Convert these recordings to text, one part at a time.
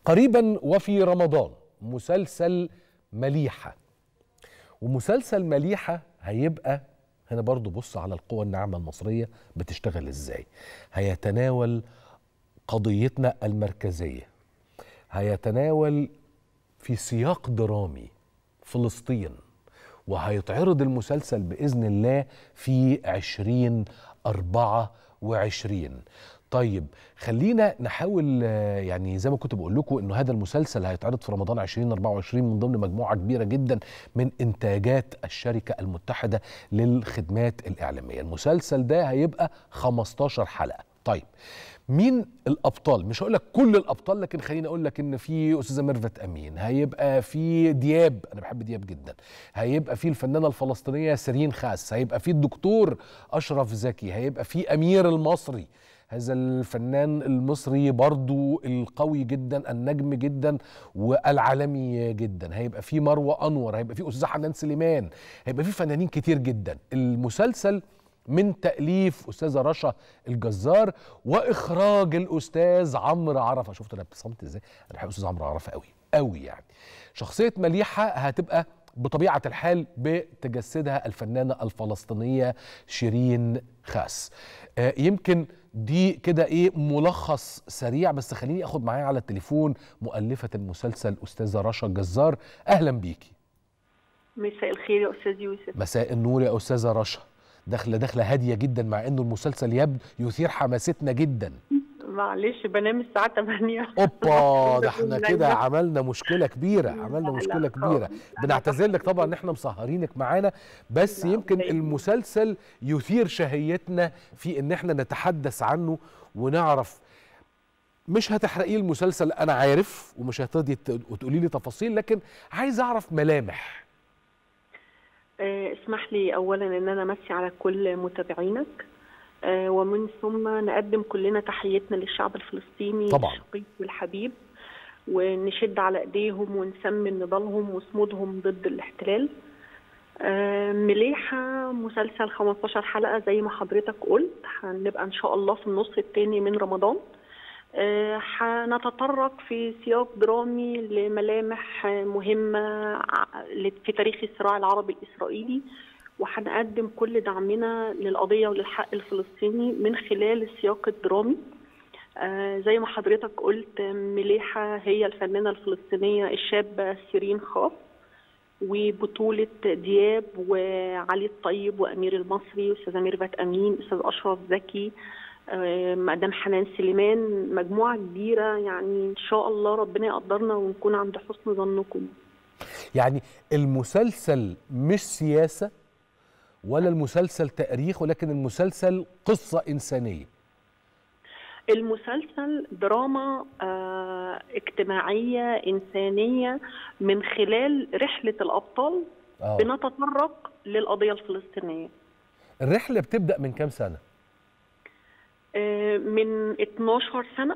قريبا وفي رمضان مسلسل مليحة، ومسلسل مليحة هيبقى هنا برضو بص على القوى الناعمة المصرية بتشتغل ازاي. هيتناول قضيتنا المركزية، هيتناول في سياق درامي فلسطين، وهيتعرض المسلسل بإذن الله في 2024. طيب خلينا نحاول يعني زي ما كنت بقول لكم انه هذا المسلسل هيتعرض في رمضان 2024 من ضمن مجموعة كبيرة جدا من انتاجات الشركة المتحدة للخدمات الإعلامية. المسلسل ده هيبقى 15 حلقة. طيب مين الابطال؟ مش هقول لك كل الابطال، لكن خليني اقول لك ان في استاذه ميرفت امين، هيبقى في دياب، انا بحب دياب جدا، هيبقى في الفنانه الفلسطينيه سيرين خاس، هيبقى في الدكتور اشرف زكي، هيبقى في امير المصري، هذا الفنان المصري برضو القوي جدا النجم جدا والعالمي جدا، هيبقى في مروه انور، هيبقى في استاذه حنان سليمان، هيبقى في فنانين كتير جدا. المسلسل من تأليف أستاذة رشا الجزار وإخراج الأستاذ عمرو عرفة. شفت أنا ابتسمت إزاي؟ أنا بحب أستاذ عمرو عرفة قوي قوي يعني. شخصية مليحة هتبقى بطبيعة الحال بتجسدها الفنانة الفلسطينية شيرين خاس. يمكن دي كده إيه ملخص سريع، بس خليني أخد معايا على التليفون مؤلفة المسلسل أستاذة رشا الجزار. أهلا بيكي. مساء الخير يا أستاذ يوسف. مساء النور يا أستاذة رشا. دخلة هادية جدا مع انه المسلسل يثير حماستنا جدا. معلش بنام الساعة 8. اوبا، ده احنا كده عملنا مشكلة كبيرة، بنعتذر لك طبعا ان احنا مسهرينك معانا، بس يمكن المسلسل يثير شهيتنا في ان احنا نتحدث عنه ونعرف. مش هتحرقي المسلسل انا عارف، ومش هتقدري تقولي لي تفاصيل، لكن عايز اعرف ملامح. اسمح لي اولا ان انا امسي على كل متابعينك، ومن ثم نقدم كلنا تحيتنا للشعب الفلسطيني الشقيق والحبيب، ونشد على ايديهم ونسمن نضالهم وصمودهم ضد الاحتلال. مليحة مسلسل 15 حلقة زي ما حضرتك قلت، هنبقى ان شاء الله في النص الثاني من رمضان. هنتطرق في سياق درامي لملامح مهمة في تاريخ الصراع العربي الإسرائيلي، وهنقدم كل دعمنا للقضية وللحق الفلسطيني من خلال السياق الدرامي. زي ما حضرتك قلت، مليحة هي الفنانة الفلسطينية الشابة سيرين خاس، وبطولة دياب وعلي الطيب وأمير المصري وأستاذة ميرفت أمين، أستاذ أشرف زكي، مدام حنان سليمان، مجموعة كبيرة. يعني إن شاء الله ربنا يقدرنا ونكون عند حسن ظنكم. يعني المسلسل مش سياسة ولا المسلسل تاريخ، ولكن المسلسل قصة إنسانية. المسلسل دراما اجتماعية إنسانية، من خلال رحلة الأبطال بنتطرق للقضية الفلسطينية. الرحلة بتبدأ من كام سنة؟ من 12 سنة.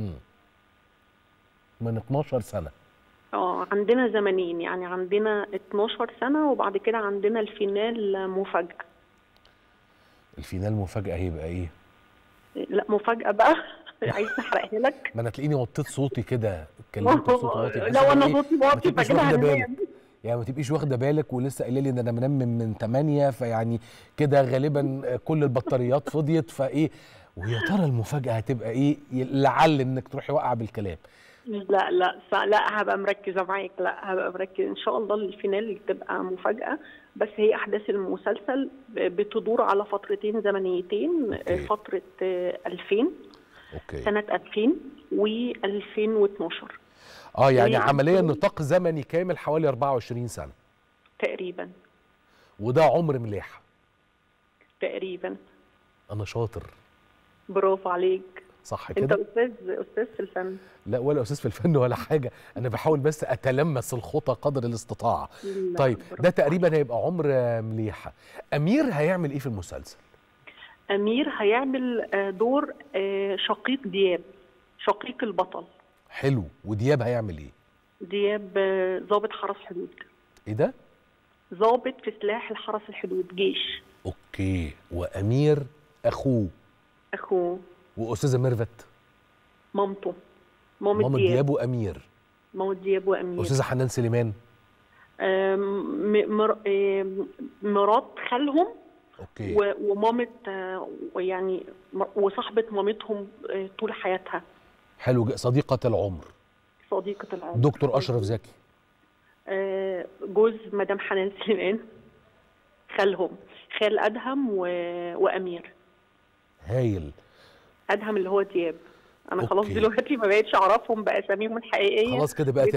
من 12 سنة. عندنا زمنين، يعني عندنا 12 سنة وبعد كده عندنا الفينال مفاجأة. الفينال مفاجأة هيبقى ايه؟ لا مفاجأة بقى. عايز احرقها لك؟ ما انا تلاقيني وطيت صوتي كده، اتكلمت بصوت واطي. لو انا صوتي واطي فكده هننام. يعني ما تبقيش واخده بالك، ولسه قايله لي ان انا منام من 8، فيعني كده غالبا كل البطاريات فضيت، فايه ويا ترى المفاجأة هتبقى ايه؟ لعل انك تروحي واقعة بالكلام. لا هبقى مركزة معاك، لا هبقى مركزة ان شاء الله. الفينال تبقى مفاجأة، بس هي احداث المسلسل بتدور على فترتين زمنيتين. فترة 2000 سنة 2000 و2012. يعني عمليا نطاق زمني كامل حوالي 24 سنة تقريبا، وده عمر مليحة تقريبا. انا شاطر، برافو عليك، صح كده؟ انت استاذ في الفن. لا ولا استاذ في الفن ولا حاجه، انا بحاول بس اتلمس الخطى قدر الاستطاعه. طيب ده تقريبا هيبقى عمر مليحه. امير هيعمل ايه في المسلسل؟ امير هيعمل دور شقيق دياب، شقيق البطل. حلو. ودياب هيعمل ايه؟ دياب ضابط حرس حدود. ايه ده؟ ضابط في سلاح الحرس الحدود، جيش. اوكي. وامير اخوه. اخوه. واستاذه ميرفت مامته. مامة دياب وامير. مامة دياب وامير. استاذه حنان سليمان. مرات خالهم. اوكي. ومامة يعني وصاحبة مامتهم طول حياتها. حلو. صديقة العمر. صديقة العمر. دكتور أشرف زكي. جوز مدام حنان سليمان، خالهم، خال أدهم وأمير. هايل. أدهم اللي هو دياب. أنا خلاص دلوقتي ما بقتش أعرفهم بأساميهم الحقيقية. خلاص كده بقت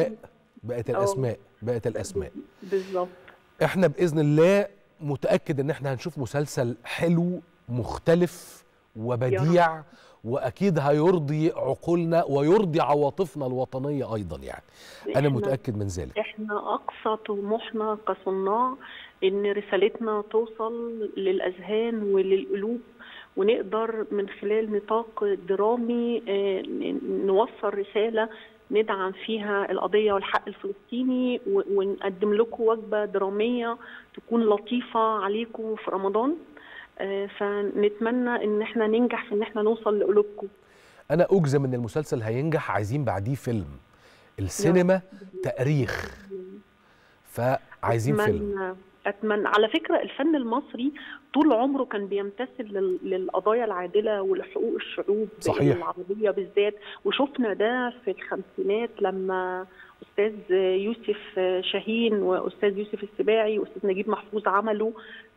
الأسماء. بالظبط. احنا بإذن الله متأكد ان احنا هنشوف مسلسل حلو مختلف وبديع، واكيد هيرضي عقولنا ويرضي عواطفنا الوطنية ايضا، يعني انا متأكد من ذلك. احنا اقصى طموحنا كصناع ان رسالتنا توصل للاذهان وللقلوب، ونقدر من خلال نطاق درامي نوصل رسالة ندعم فيها القضية والحق الفلسطيني، ونقدم لكم وجبة درامية تكون لطيفة عليكم في رمضان. فنتمنى ان احنا ننجح في ان احنا نوصل لقلوبكم. انا اجزم ان المسلسل هينجح. عايزين بعديه فيلم. السينما تاريخ، فعايزين فيلم. أتمنى. على فكرة الفن المصري طول عمره كان بيمتثل للقضايا العادلة ولحقوق الشعوب. صحيح. العربية بالذات، وشفنا ده في الخمسينات لما أستاذ يوسف شاهين وأستاذ يوسف السباعي وأستاذ نجيب محفوظ عملوا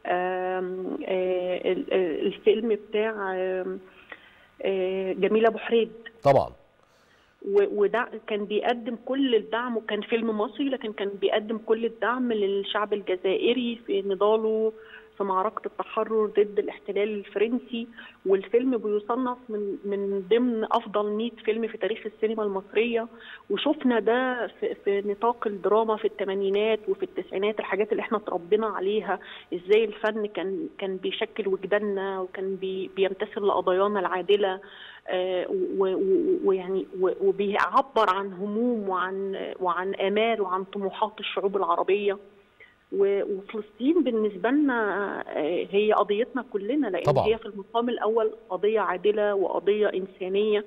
الفيلم بتاع جميل أبو حريد. طبعا. وده كان بيقدم كل الدعم، وكان فيلم مصري لكن كان بيقدم كل الدعم للشعب الجزائري في نضاله في معركة التحرر ضد الاحتلال الفرنسي. والفيلم بيصنف من ضمن أفضل 100 فيلم في تاريخ السينما المصرية. وشفنا ده في نطاق الدراما في الثمانينات وفي التسعينات، الحاجات اللي احنا اتربينا عليها، ازاي الفن كان بيشكل وجداننا وكان بيمتثل لقضايانا العادلة، ويعني وبيعبر عن هموم وعن آمال وعن طموحات الشعوب العربية. وفلسطين بالنسبة لنا هي قضيتنا كلنا، لأن طبعا هي في المقام الأول قضية عادلة وقضية إنسانية،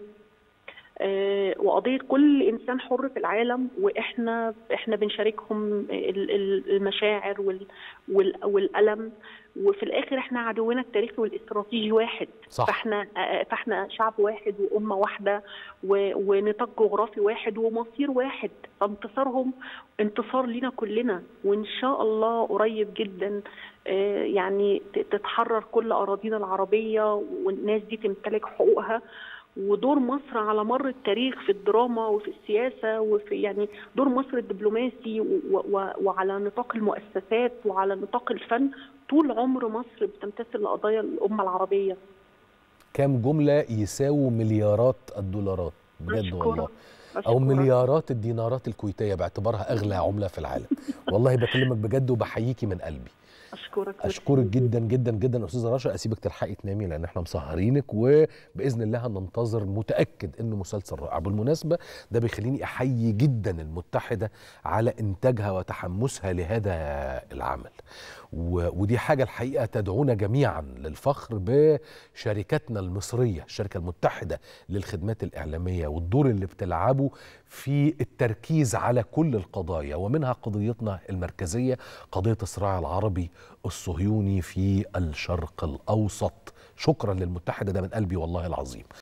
وقضية كل إنسان حر في العالم، وإحنا بنشاركهم المشاعر والألم. وفي الآخر إحنا عدونا التاريخي والاستراتيجي واحد. صح. فإحنا شعب واحد وأمة واحدة ونطاق جغرافي واحد ومصير واحد، فانتصارهم انتصار لنا كلنا. وإن شاء الله قريب جدا يعني تتحرر كل أراضينا العربية والناس دي تمتلك حقوقها. ودور مصر على مر التاريخ في الدراما وفي السياسة وفي يعني دور مصر الدبلوماسي وعلى نطاق المؤسسات وعلى نطاق الفن، طول عمر مصر بتمتثل لقضايا الأمة العربية. كام جملة يساووا مليارات الدولارات بجد والله، أو مليارات الدينارات الكويتية باعتبارها أغلى عملة في العالم. والله بكلمك بجد وبحييكي من قلبي. أشكرك جدا جدا جدا أستاذة رشا. أسيبك تلحقي تنامي لأن احنا مسهرينك، وبإذن الله هننتظر. متأكد إنه مسلسل رائع. بالمناسبة ده بيخليني أحيي جدا المتحدة على إنتاجها وتحمسها لهذا العمل، ودي حاجة الحقيقة تدعونا جميعا للفخر بشركتنا المصرية، الشركة المتحدة للخدمات الإعلامية، والدور اللي بتلعبه في التركيز على كل القضايا، ومنها قضيتنا المركزية، قضية الصراع العربي الصهيوني في الشرق الأوسط. شكرا للمتحدة، ده من قلبي والله العظيم.